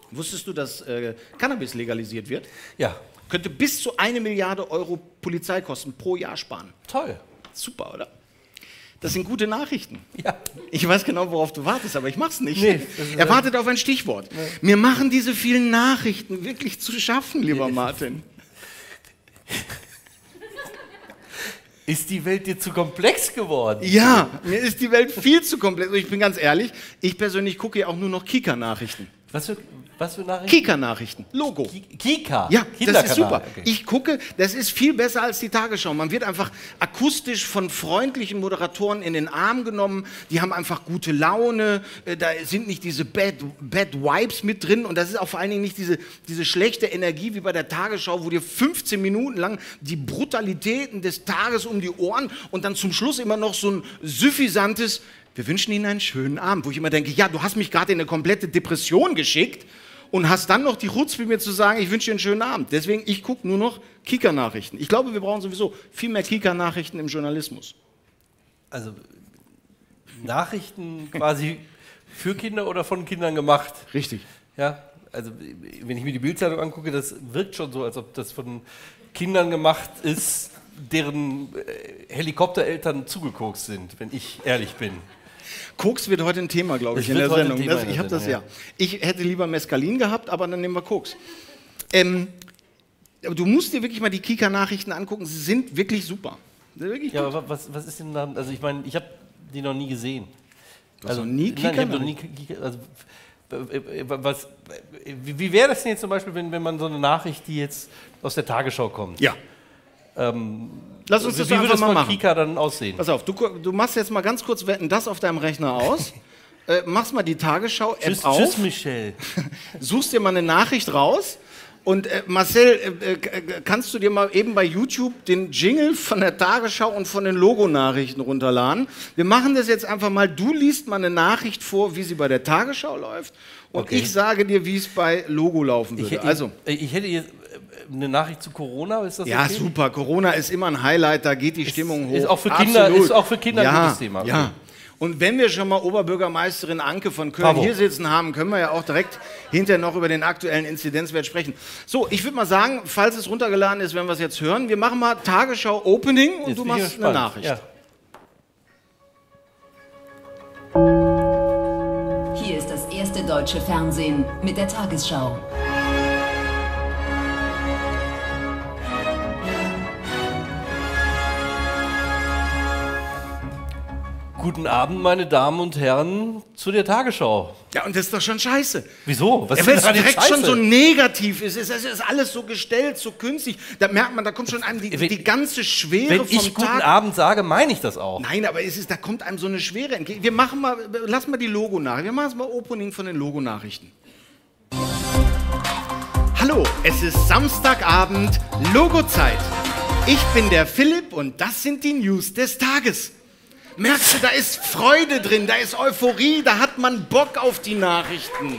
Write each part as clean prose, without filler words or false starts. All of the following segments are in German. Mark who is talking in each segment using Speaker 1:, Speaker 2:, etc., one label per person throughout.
Speaker 1: Wusstest du, dass Cannabis legalisiert wird?
Speaker 2: Ja.
Speaker 1: Könnte bis zu 1 Milliarde Euro Polizeikosten pro Jahr sparen.
Speaker 2: Toll.
Speaker 1: Super, oder? Das sind gute Nachrichten.
Speaker 2: Ja.
Speaker 1: Ich weiß genau, worauf du wartest, aber ich mach's nicht.
Speaker 2: Nee,
Speaker 1: er wartet auf ein Stichwort. Nee. Mir machen diese vielen Nachrichten wirklich zu schaffen, lieber Martin.
Speaker 2: Ist die Welt dir zu komplex geworden?
Speaker 1: Ja, mir ist die Welt viel zu komplex. Und ich bin ganz ehrlich, ich persönlich gucke ja auch nur noch Kika-Nachrichten.
Speaker 2: Was für Nachrichten?
Speaker 1: Kika-Nachrichten, Logo.
Speaker 2: Kika?
Speaker 1: Ja, das ist super.
Speaker 2: Okay.
Speaker 1: Ich gucke, das ist viel besser als die Tagesschau. Man wird einfach akustisch von freundlichen Moderatoren in den Arm genommen. Die haben einfach gute Laune. Da sind nicht diese Bad Vibes mit drin. Und das ist auch vor allen Dingen nicht diese schlechte Energie wie bei der Tagesschau, wo dir 15 Minuten lang die Brutalitäten des Tages um die Ohren und dann zum Schluss immer noch so ein suffisantes: Wir wünschen Ihnen einen schönen Abend. Wo ich immer denke, ja, du hast mich gerade in eine komplette Depression geschickt und hast dann noch die Chutzpe, mir zu sagen, ich wünsche dir einen schönen Abend. Deswegen, ich gucke nur noch Kika-Nachrichten. Ich glaube, wir brauchen sowieso viel mehr Kika-Nachrichten im Journalismus.
Speaker 2: Also Nachrichten quasi für Kinder oder von Kindern gemacht?
Speaker 1: Richtig.
Speaker 2: Ja, also wenn ich mir die Bild-Zeitung angucke, das wirkt schon so, als ob das von Kindern gemacht ist, deren Helikoptereltern zugekokst sind, wenn ich ehrlich bin.
Speaker 1: Koks wird heute ein Thema, glaube ich, in der Sendung. Ich habe das ja. Ich hätte lieber Mescalin gehabt, aber dann nehmen wir Koks. Aber du musst dir wirklich mal die Kika-Nachrichten angucken. Sie sind wirklich super. Wirklich
Speaker 2: ja, aber was ist denn da? Also ich meine, ich habe die noch nie gesehen.
Speaker 1: Du hast noch nie Kika?
Speaker 2: Nein, ich habe noch nie Kika. Also, wie wäre das denn jetzt zum Beispiel, wenn man so eine Nachricht, die jetzt aus der Tagesschau kommt?
Speaker 1: Ja. Lass uns das einfach mal machen.
Speaker 2: Kika dann aussehen?
Speaker 1: Pass auf, du machst jetzt mal ganz kurz Wetten, das auf deinem Rechner aus. Machst mal die Tagesschau-App auf.
Speaker 2: Tschüss, Michelle.
Speaker 1: Suchst dir mal eine Nachricht raus. Und Marcel, kannst du dir mal eben bei YouTube den Jingle von der Tagesschau und von den Logonachrichten runterladen? Wir machen das jetzt einfach mal. Du liest mal eine Nachricht vor, wie sie bei der Tagesschau läuft. Und ich sage dir, wie es bei Logo laufen würde.
Speaker 2: Ich hätte jetzt eine Nachricht zu Corona, ist das
Speaker 1: ja,
Speaker 2: okay?
Speaker 1: Super. Corona ist immer ein Highlight, da geht die Stimmung hoch.
Speaker 2: Ist auch für Kinder, ist auch für Kinder ein gutes Thema. Okay.
Speaker 1: Ja. Und wenn wir schon mal Oberbürgermeisterin Anke von Köln hier sitzen haben, können wir ja auch direkt hinterher noch über den aktuellen Inzidenzwert sprechen. So, ich würde mal sagen, falls es runtergeladen ist, werden wir es jetzt hören. Wir machen mal Tagesschau Opening und jetzt du machst eine Nachricht. Ja.
Speaker 3: Hier ist das erste deutsche Fernsehen mit der Tagesschau.
Speaker 2: Guten Abend, meine Damen und Herren, zu der Tagesschau.
Speaker 1: Ja, und das ist doch schon scheiße.
Speaker 2: Wieso?
Speaker 1: Was ist direkt schon so negativ ist. Es ist alles so gestellt, so künstlich. Da merkt man, da kommt schon einem die ganze Schwere vom Tag.
Speaker 2: Wenn ich guten Abend sage, meine ich das auch.
Speaker 1: Nein, aber da kommt einem so eine Schwere entgegen. Wir machen mal, lass mal die Logo-Nachrichten. Wir machen jetzt mal Opening von den Logo-Nachrichten. Hallo, es ist Samstagabend, Logo-Zeit. Ich bin der Philipp und das sind die News des Tages. Merkst du, da ist Freude drin, da ist Euphorie, da hat man Bock auf die Nachrichten.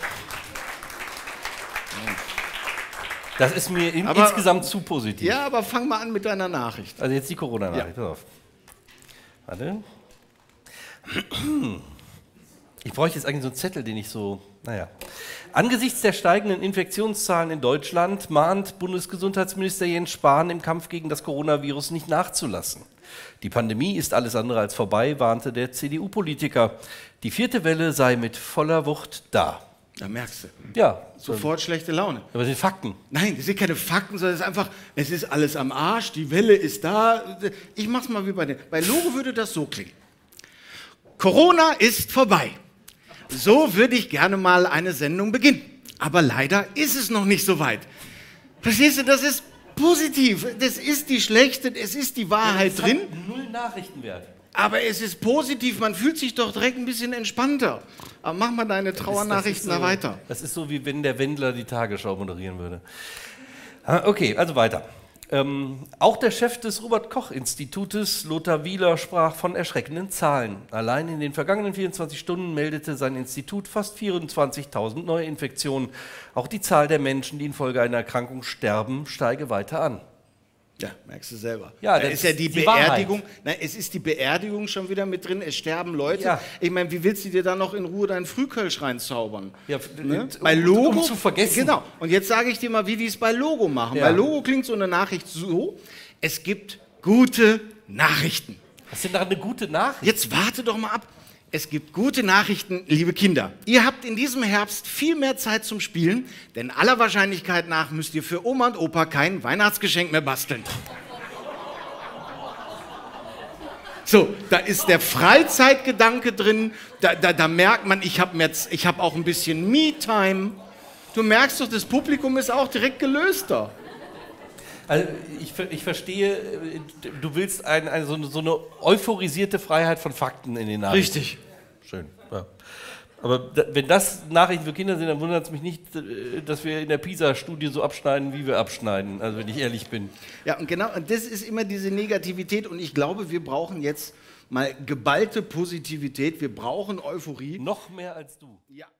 Speaker 2: Das ist mir insgesamt zu positiv.
Speaker 1: Ja, aber fang mal an mit deiner Nachricht.
Speaker 2: Also jetzt die Corona-Nachricht, pass auf. Warte. Ich bräuchte jetzt eigentlich so einen Zettel, den ich so, naja. Angesichts der steigenden Infektionszahlen in Deutschland mahnt Bundesgesundheitsminister Jens Spahn im Kampf gegen das Coronavirus nicht nachzulassen. Die Pandemie ist alles andere als vorbei, warnte der CDU-Politiker. Die 4. Welle sei mit voller Wucht da.
Speaker 1: Da merkst du.
Speaker 2: Ja.
Speaker 1: Sofort schlechte Laune.
Speaker 2: Aber das sind Fakten.
Speaker 1: Nein, das sind keine Fakten, sondern es ist einfach, es ist alles am Arsch, die Welle ist da. Ich mach's mal wie bei Logo würde das so klingen. Corona ist vorbei. So würde ich gerne mal eine Sendung beginnen. Aber leider ist es noch nicht so weit. Verstehst du, das ist positiv. Das ist die schlechte, es ist die Wahrheit drin.
Speaker 2: Null Nachrichtenwert.
Speaker 1: Aber es ist positiv, man fühlt sich doch direkt ein bisschen entspannter. Aber mach mal deine Trauernachrichten da weiter.
Speaker 2: Das ist so, wie wenn der Wendler die Tagesschau moderieren würde. Okay, also weiter. Auch der Chef des Robert-Koch-Institutes, Lothar Wieler, sprach von erschreckenden Zahlen. Allein in den vergangenen 24 Stunden meldete sein Institut fast 24.000 Neuinfektionen. Auch die Zahl der Menschen, die infolge einer Erkrankung sterben, steige weiter an.
Speaker 1: Ja, merkst du selber.
Speaker 2: Ja,
Speaker 1: da
Speaker 2: das
Speaker 1: ist ja die
Speaker 2: ist die
Speaker 1: Beerdigung. Nein, es ist die Beerdigung schon wieder mit drin. Es sterben Leute.
Speaker 2: Ja.
Speaker 1: Ich meine, wie willst du dir da noch in Ruhe deinen Frühkölsch reinzaubern?
Speaker 2: Ja,
Speaker 1: Ne? Bei Logo.
Speaker 2: um zu vergessen.
Speaker 1: Genau. Und jetzt sage ich dir mal, wie die es bei Logo machen.
Speaker 2: Ja.
Speaker 1: Bei Logo klingt so eine Nachricht so: Es gibt gute Nachrichten.
Speaker 2: Was ist denn da eine gute Nachricht?
Speaker 1: Jetzt warte doch mal ab. Es gibt gute Nachrichten, liebe Kinder. Ihr habt in diesem Herbst viel mehr Zeit zum Spielen, denn aller Wahrscheinlichkeit nach müsst ihr für Oma und Opa kein Weihnachtsgeschenk mehr basteln. So, da ist der Freizeitgedanke drin, da merkt man, ich hab auch ein bisschen Me-Time. Du merkst doch, das Publikum ist auch direkt gelöster.
Speaker 2: Also ich verstehe, du willst so eine euphorisierte Freiheit von Fakten in den Nachrichten.
Speaker 1: Richtig.
Speaker 2: Schön. Ja. Aber wenn das Nachrichten für Kinder sind, dann wundert es mich nicht, dass wir in der PISA-Studie so abschneiden, wie wir abschneiden, also wenn ich ehrlich bin.
Speaker 1: Ja, und genau, und das ist immer diese Negativität und ich glaube, wir brauchen jetzt mal geballte Positivität, wir brauchen Euphorie.
Speaker 2: Noch mehr als du.
Speaker 1: Ja.